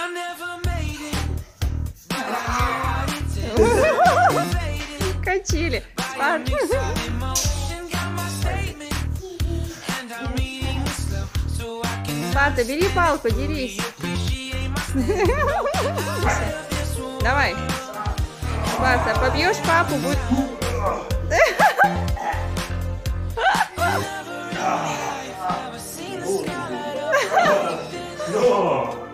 Качели. Спарта, бери палку, дерись. Давай. Спарта, побьешь папу, будет... No!